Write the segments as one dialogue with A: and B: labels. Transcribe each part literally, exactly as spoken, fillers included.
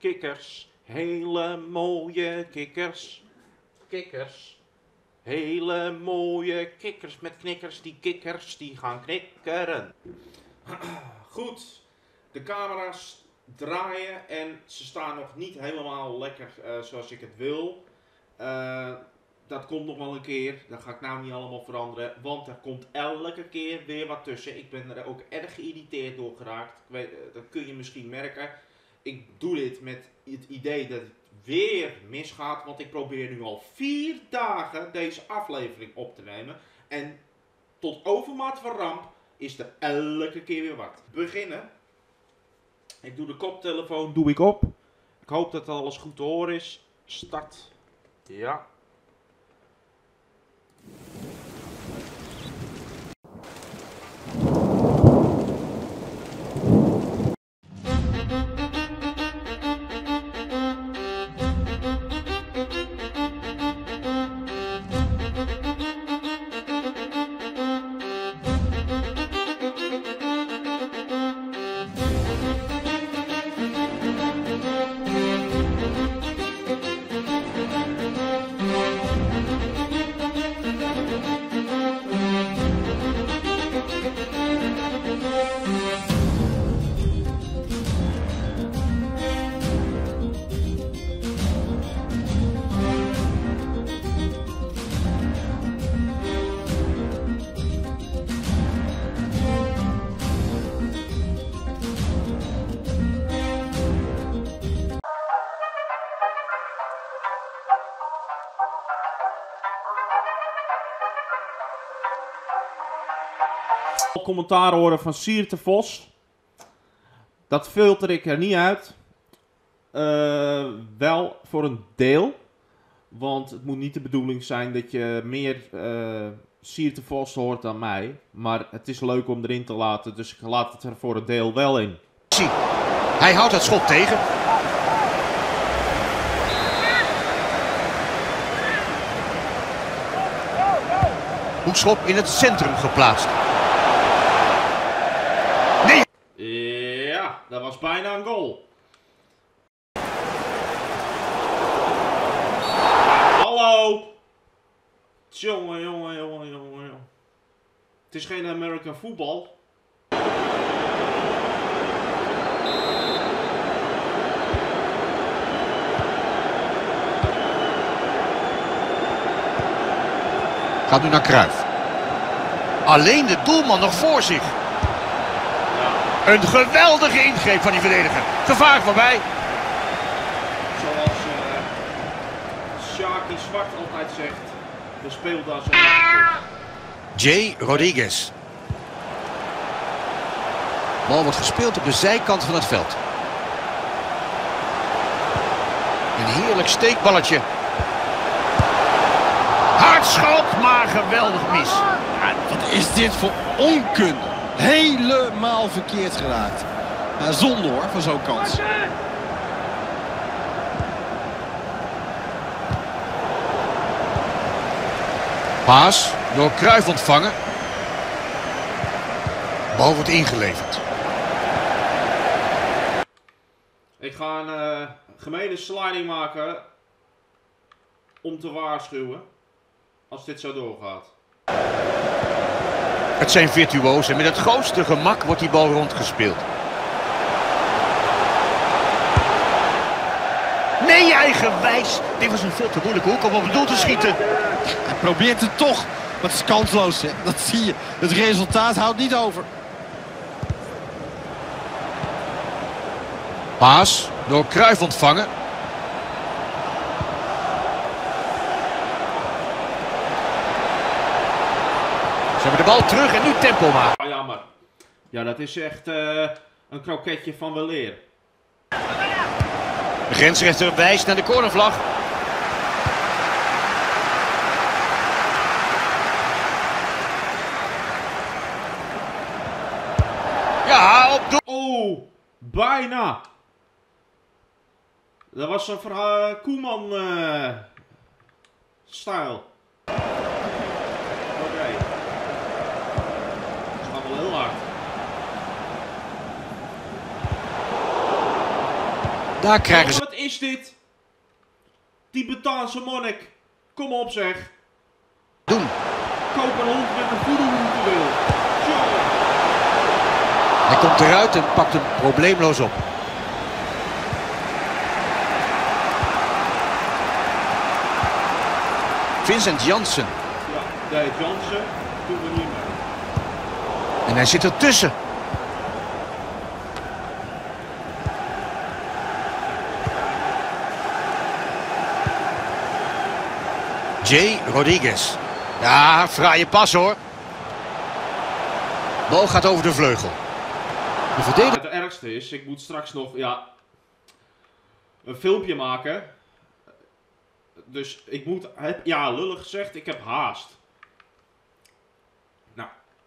A: kikkers, hele mooie kikkers. Kikkers, hele mooie kikkers met knikkers. Die kikkers die gaan knikkeren. Goed, de camera's draaien en ze staan nog niet helemaal lekker uh, zoals ik het wil. Uh, dat komt nog wel een keer, dat ga ik nou niet allemaal veranderen, want er komt elke keer weer wat tussen. Ik ben er ook erg geïrriteerd door geraakt, ik weet, uh, dat kun je misschien merken. Ik doe dit met het idee dat het weer misgaat, want ik probeer nu al vier dagen deze aflevering op te nemen. En tot overmaat van ramp is er elke keer weer wat. Beginnen. Ik doe de koptelefoon doe ik op. Ik hoop dat alles goed te horen is. Start. Ja. Commentaar horen van Sierte Vos. Dat filter ik er niet uit. Uh, wel voor een deel. Want het moet niet de bedoeling zijn dat je meer uh, Sierte Vos hoort dan mij. Maar het is leuk om erin te laten. Dus ik laat het er voor een deel wel in.
B: Zie, hij houdt het schot tegen. Hoekschop in het centrum geplaatst.
A: Ja, dat was bijna een goal. Hallo. Jongen, jongen, jongen, jongen. Het is geen American voetbal.
B: Gaat nu naar Cruijff. Alleen de doelman nog voor zich. Een geweldige ingreep van die verdediger. Gevaar voorbij.
A: Zoals uh, Sharky Zwart altijd zegt. We speelden als een
B: Jay Rodriguez. Bal wordt gespeeld op de zijkant van het veld. Een heerlijk steekballetje. Hard schot, maar geweldig mis.
C: Ja, wat is dit voor onkunde? Helemaal verkeerd geraakt. Ja, zonde hoor, van zo'n kans.
B: Paas door Cruijff ontvangen. Bal wordt ingeleverd.
A: Ik ga een uh, gemene sliding maken om te waarschuwen als dit zo doorgaat.
B: Het zijn virtuozen en met het grootste gemak wordt die bal rondgespeeld. Nee, eigenwijs. Dit was een veel te moeilijke hoek om op het doel te schieten.
C: Hij probeert het toch, maar het is kansloos. Hè? Dat zie je. Het resultaat houdt niet over.
B: Paas door Cruijff ontvangen. Ze hebben de bal terug en nu tempo maken.
A: Ah, jammer. Ja, dat is echt uh, een kroketje van weleer.
B: De grensrechter wijst naar de cornervlag. Ja, op doel.
A: Oh, bijna. Dat was een uh, Koeman-stijl. Uh, Oké. Okay. Dat gaat wel heel hard.
B: Daar krijgen
A: Oh,
B: ze...
A: wat is dit? Tibetaanse monnik. Kom op zeg.
B: doen.
A: Koop een hond met een voodoo-ritueel. Tjonge.
B: Hij komt eruit en pakt hem probleemloos op. Vincent Janssen.
A: Ja, nee, Jansen doen we niet mee.
B: En hij zit ertussen. Jay Rodriguez. Ja, fraaie pas hoor. Bal gaat over de vleugel. De verdediger...
A: Het ergste is, ik moet straks nog ja, een filmpje maken. Dus ik moet, heb, ja lullig gezegd, ik heb haast. Nou.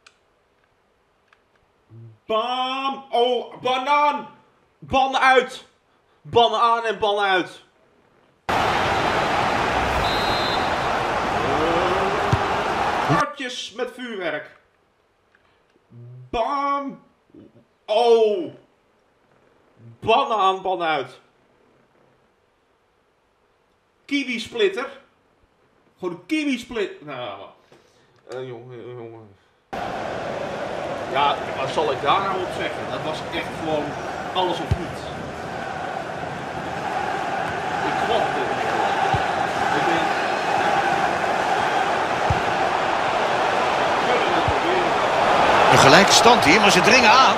A: Bam! Oh, banaan! Ban uit! Ban aan en ban uit. Hartjes met vuurwerk. Bam! Oh! Ban aan, ban uit. Kiwi splitter. Gewoon een kiwi splitter. Nou, uh, jongen, jongen. Ja, wat zal ik daar nou op zeggen? Dat was echt gewoon alles of niets. Ik klapte. Ik denk... We kunnen het proberen.
B: Een gelijke stand hier, maar ze dringen aan.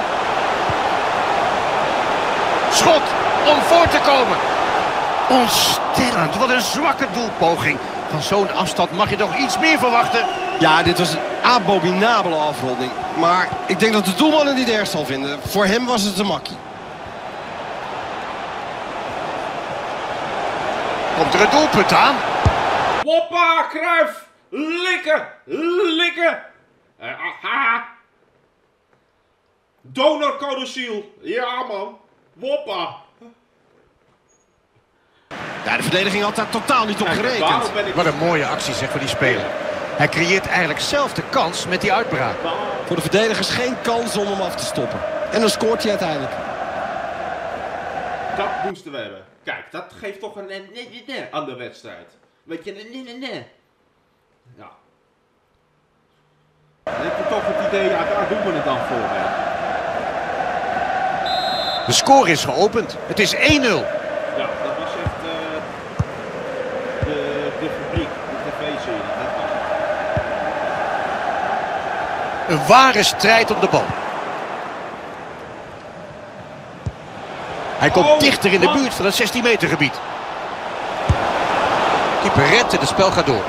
B: Schot om voor te komen. Ontstellend, wat een zwakke doelpoging. Van zo'n afstand mag je toch iets meer verwachten.
C: Ja, dit was een abominabele afronding. Maar ik denk dat de doelman het niet erg zal vinden. Voor hem was het een makkie.
B: Komt er een doelpunt aan?
A: Hoppa, Cruijff! Likken! Likken! Uh, aha! Donor codiciel! Ja man! Woppa!
C: Ja, de verdediging had daar totaal niet op gerekend.
A: Waarom ben ik...
B: Wat een mooie actie zeg voor die speler. Hij creëert eigenlijk zelf de kans met die uitbraak.
C: Voor de verdedigers geen kans om hem af te stoppen. En dan scoort hij uiteindelijk.
A: Dat moesten we hebben. Kijk, dat geeft toch een nee, nee, nee aan de wedstrijd. Weet je, nee, nee, nee. Ja. Dan heb je toch het idee, ja, daar doen we het dan voor. Hè.
B: De score is geopend. Het is één nul.
A: Ja, dat was echt uh, de, de fabriek, de tv-serie. Dat was het.
B: Een ware strijd om de bal. Hij komt
A: Oh,
B: dichter in de
A: wat?
B: buurt van het zestien meter gebied. Keeper redt en het spel gaat door.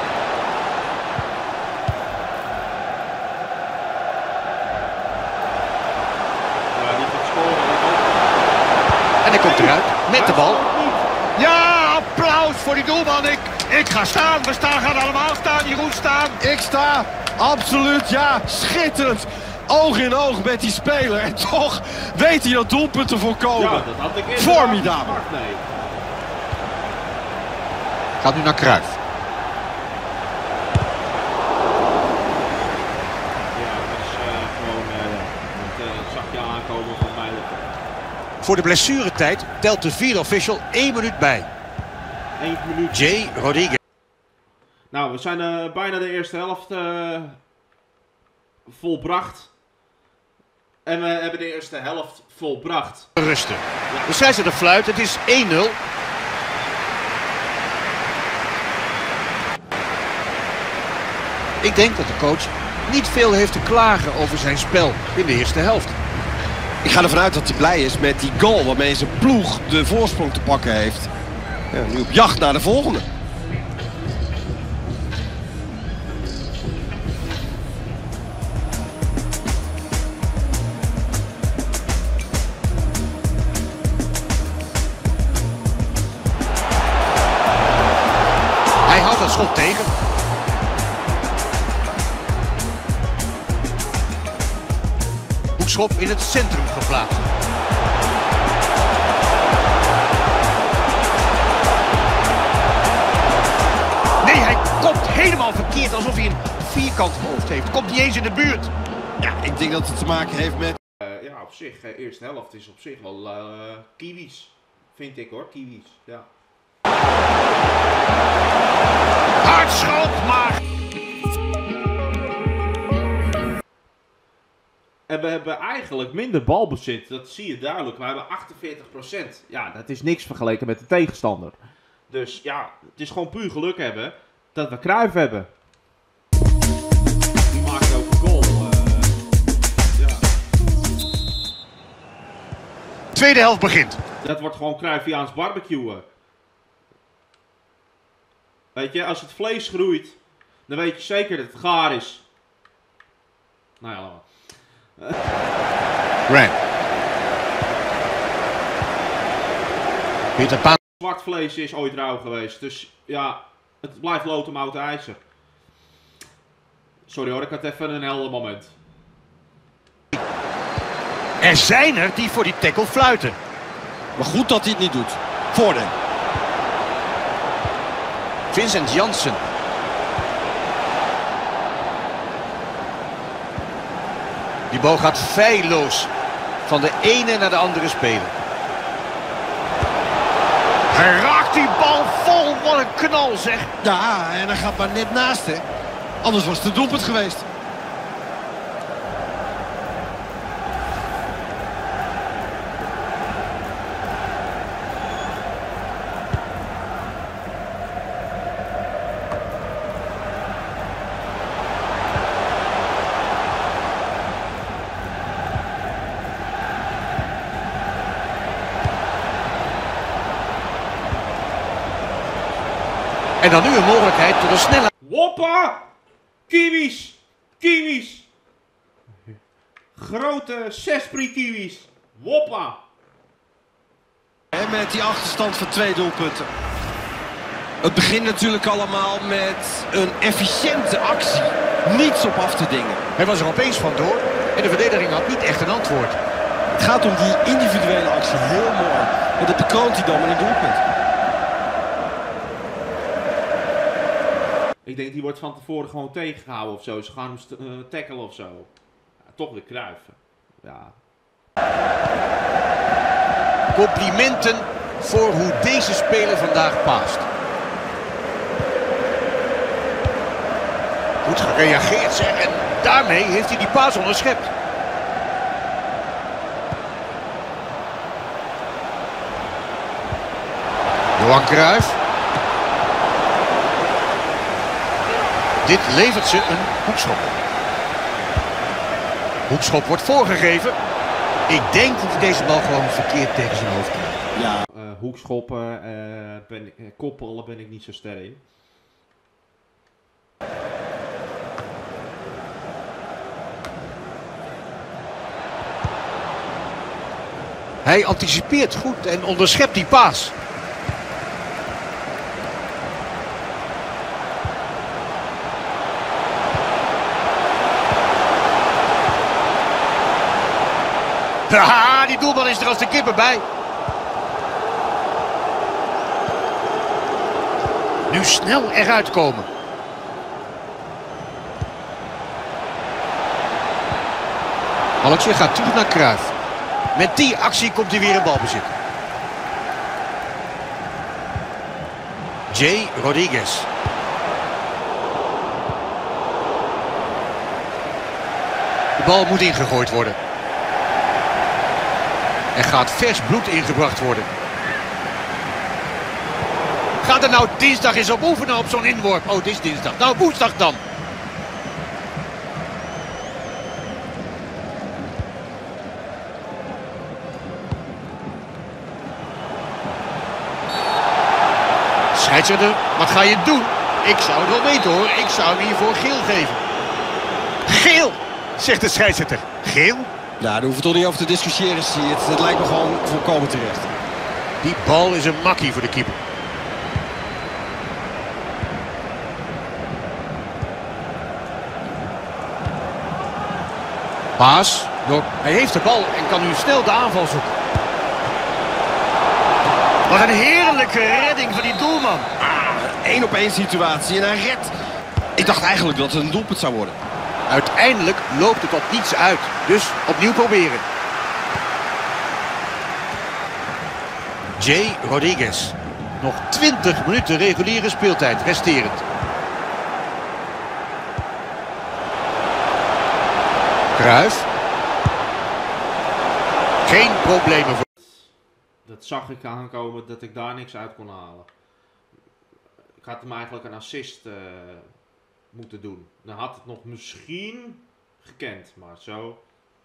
A: Ja, die gaat scoren.
B: En hij komt eruit met de bal.
A: Hij scoort niet.
B: Ja, applaus voor die doelman. Ik, ik ga staan. We staan, gaan allemaal staan. Jeroen staan.
C: Ik sta, absoluut, ja, schitterend. Oog in oog met die speler. En toch weet hij dat doelpunt te voorkomen.
A: Ja, dat had ik inderdaad
C: Formidabel.
A: niet verwacht, nee.
B: Gaat nu naar Cruijff.
A: Ja, dat is uh, gewoon, uh, dat uh, zag je aankomen van mij.
B: Voor de blessuretijd telt de vierde official één minuut bij.
A: Eén minuut.
B: Jay Rodriguez.
A: Nou, we zijn uh, bijna de eerste helft uh, volbracht. En we hebben de eerste helft volbracht.
B: Rusten. De scheidsrechter fluit. Het is één nul. Ik denk dat de coach niet veel heeft te klagen over zijn spel in de eerste helft.
C: Ik ga ervan uit dat hij blij is met die goal waarmee zijn ploeg de voorsprong te pakken heeft. Ja, nu op jacht naar de volgende.
B: Hij houdt dat schot tegen. Hoekschop in het centrum geplaatst. Nee, hij komt helemaal verkeerd alsof hij een vierkant hoofd heeft. Komt niet eens in de buurt.
C: Ja, ik denk dat het te maken heeft met...
A: Uh, ja, op zich, uh, eerste helft is op zich wel uh, kiwis. Vind ik hoor, kiwis. Ja.
B: Hardschot, maar...
A: En we hebben eigenlijk minder balbezit. Dat zie je duidelijk. We hebben achtenveertig procent. Ja, dat is niks vergeleken met de tegenstander. Dus ja, het is gewoon puur geluk hebben dat we Cruijff hebben. Die maakt ook een goal. Uh, ja.
B: Tweede helft begint.
A: Dat wordt gewoon Cruyffiaans barbecuen. Weet je, als het vlees groeit, dan weet je zeker dat het gaar is. Nou ja, laat maar.
B: Grant. Peter Pan.
A: Zwart vlees is ooit rauw geweest, dus ja, het blijft lood ijzer. Sorry hoor, ik had even een helder moment.
B: Er zijn er die voor die tackle fluiten.
C: Maar goed dat hij het niet doet. Voordeel.
B: Vincent Janssen. Die bal gaat feilloos van de ene naar de andere speler. Hij raakt die bal vol, wat een knal zeg.
C: Ja, en hij gaat maar net naast, hè. Anders was het een doelpunt geweest.
B: En dan nu een mogelijkheid tot een snelle...
A: Woppa! Kiwis! Kiwis! Grote Sespri kiwis! Woppa!
C: En met die achterstand van twee doelpunten. Het begint natuurlijk allemaal met een efficiënte actie. Niets op af te dingen.
B: Hij was er opeens vandoor en de verdediging had niet echt een antwoord.
C: Het gaat om die individuele actie. Heel mooi. En dat bekroont hij dan met een doelpunt.
A: Ik denk die wordt van tevoren gewoon tegengehouden of zo. Ze gaan hem uh, tackelen of zo. Ja, toch weer Cruijff. Ja.
B: Complimenten voor hoe deze speler vandaag paast. Goed gereageerd zeg en daarmee heeft hij die paas onderschept. Johan Cruijff. Dit levert ze een hoekschop. Hoekschop wordt voorgegeven. Ik denk dat hij deze bal gewoon verkeerd tegen zijn hoofd krijgt.
C: Ja.
A: Uh, hoekschoppen, uh, ben ik, uh, koppelen ben ik niet zo sterk in.
B: Hij anticipeert goed en onderschept die paas. Haha, die doelman is er als de kippen bij. Nu snel eruit komen. Alexje gaat terug naar Cruijff. Met die actie komt hij weer in balbezit. Jay Rodriguez. De bal moet ingegooid worden. Er gaat vers bloed ingebracht worden. Gaat er nou dinsdag eens op oefenen op zo'n inworp? Oh, het is dinsdag. Nou, woensdag dan. Scheidsrechter, wat ga je doen? Ik zou het wel weten hoor. Ik zou hem hiervoor geel geven. Geel, zegt de scheidsrechter. Geel?
C: Ja, daar hoeven we toch niet over te discussiëren, zie je het. Het lijkt me gewoon volkomen terecht.
B: Die bal is een makkie voor de keeper. Paas. Hij heeft de bal en kan nu snel de aanval zoeken. Wat een heerlijke redding van die doelman.
C: Ah, één op één situatie en hij redt. Ik dacht eigenlijk dat het een doelpunt zou worden.
B: Uiteindelijk loopt het op niets uit. Dus opnieuw proberen. Jay Rodriguez. Nog twintig minuten reguliere speeltijd resterend. Cruyff. Geen problemen voor.
A: Dat zag ik aankomen dat ik daar niks uit kon halen. Ik had hem eigenlijk een assist uh, moeten doen. Dan had het nog misschien gekend, maar zo.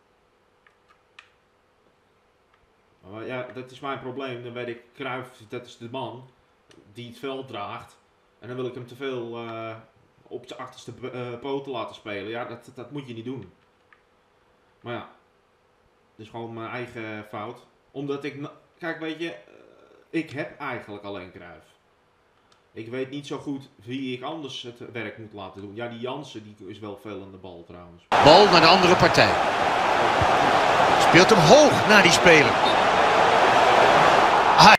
A: Maar ja, dat is mijn probleem. Dan weet ik, Cruyff, dat is de man die het veld draagt. En dan wil ik hem te veel uh, op zijn achterste uh, poten laten spelen. Ja, dat, dat moet je niet doen. Maar ja, het is gewoon mijn eigen fout. Omdat ik, kijk weet je, ik heb eigenlijk alleen Cruyff. Ik weet niet zo goed wie ik anders het werk moet laten doen. Ja, die Jansen die is wel veel aan de bal trouwens.
B: Bal naar de andere partij. Speelt hem hoog naar die speler. Hij.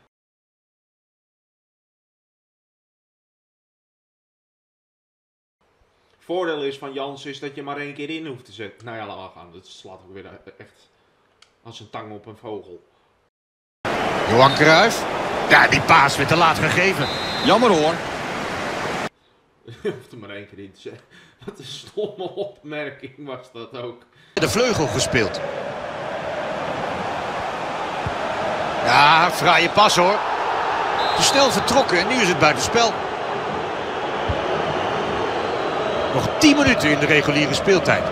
A: Voordeel is van Jansen is dat je maar één keer in hoeft te zetten. Nou ja, laat maar gaan. Dat slaat ook weer echt als een tang op een vogel.
B: Johan Cruyff. Ja, die paas werd te laat gegeven.
C: Jammer hoor.
A: Je hoeft er maar één keer in te zetten. Wat een stomme opmerking was dat ook.
B: De vleugel gespeeld. Ja, fraaie pas hoor. Te snel vertrokken en nu is het buitenspel. Nog tien minuten in de reguliere speeltijd.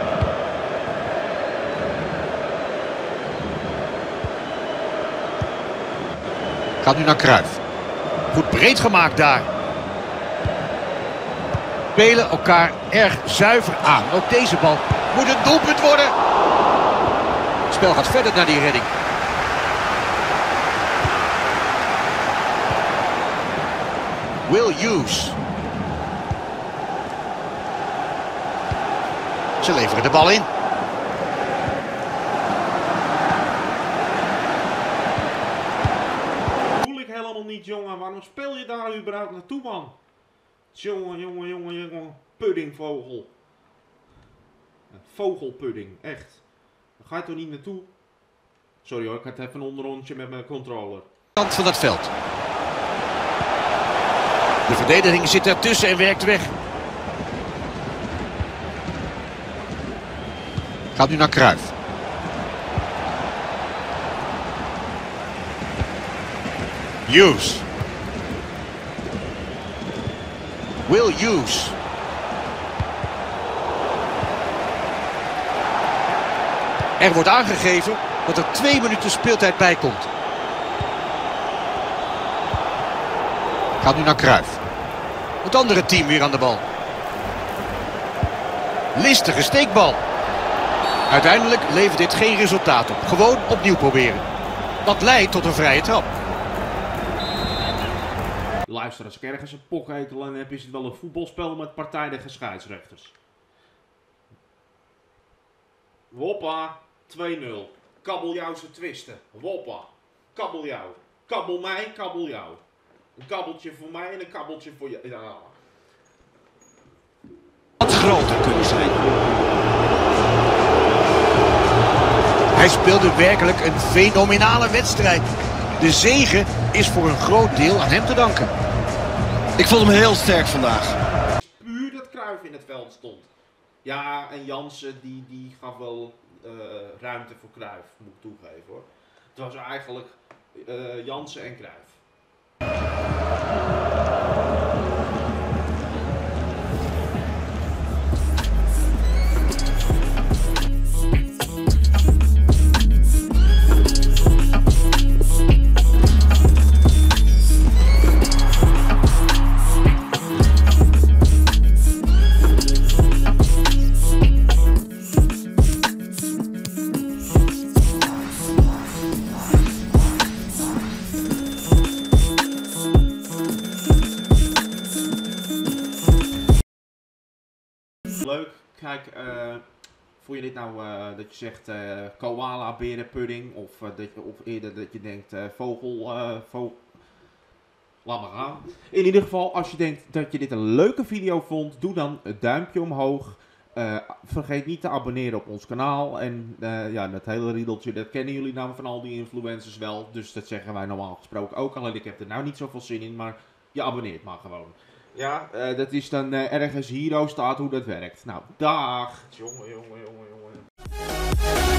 B: Gaat nu naar Cruyff. Goed breed gemaakt daar. Spelen elkaar erg zuiver aan. Ook deze bal moet een doelpunt worden. Het spel gaat verder naar die redding. Will Hughes. Ze leveren de bal in.
A: Voel ik helemaal niet, jongen. Waarom speel je daar überhaupt naartoe, man? Jongen, jongen, jongen, jongen. Puddingvogel. Vogelpudding, echt. Daar ga je toch niet naartoe? Sorry hoor, ik had even een onderrondje met mijn controller.
B: Kant van het veld. De verdediging zit ertussen en werkt weg. Gaat nu naar Cruyff. Hughes. Will Hughes. Er wordt aangegeven dat er twee minuten speeltijd bij komt. Gaat nu naar Cruyff. Het andere team weer aan de bal. Listige steekbal. Uiteindelijk levert dit geen resultaat op. Gewoon opnieuw proberen. Dat leidt tot een vrije trap.
A: Luister, als ik ergens een pokhekel aan heb, is het wel een voetbalspel met partijdige scheidsrechters. Woppa, twee nul. Kabeljauwse twisten. Woppa. Kabeljauw. Kabbel mij, kabeljauw. Een kabbeltje voor mij en een kabbeltje voor je. Ja.
C: Wat groter kunnen zijn.
B: Hij speelde werkelijk een fenomenale wedstrijd. De zege is voor een groot deel aan hem te danken.
C: Ik vond hem heel sterk vandaag.
A: Puur dat Cruyff in het veld stond. Ja, en Jansen die, die gaf wel uh, ruimte voor Cruyff, moet ik toegeven hoor. Het was eigenlijk uh, Jansen en Cruyff. Leuk. Kijk, uh, voel je dit nou uh, dat je zegt uh, koala berenpudding of, uh, dat je, of eerder dat je denkt uh, vogel, uh, vogel... Laat maar gaan. In ieder geval, als je denkt dat je dit een leuke video vond, doe dan het duimpje omhoog. Uh, vergeet niet te abonneren op ons kanaal. En uh, ja, dat hele riedeltje, dat kennen jullie nou van al die influencers wel. Dus dat zeggen wij normaal gesproken ook. Alleen ik heb er nou niet zoveel zin in, maar je abonneert maar gewoon. Ja, uh, dat is dan uh, ergens hierdoor staat hoe dat werkt. Nou, dag! Jongen, jongen, jongen, jongen.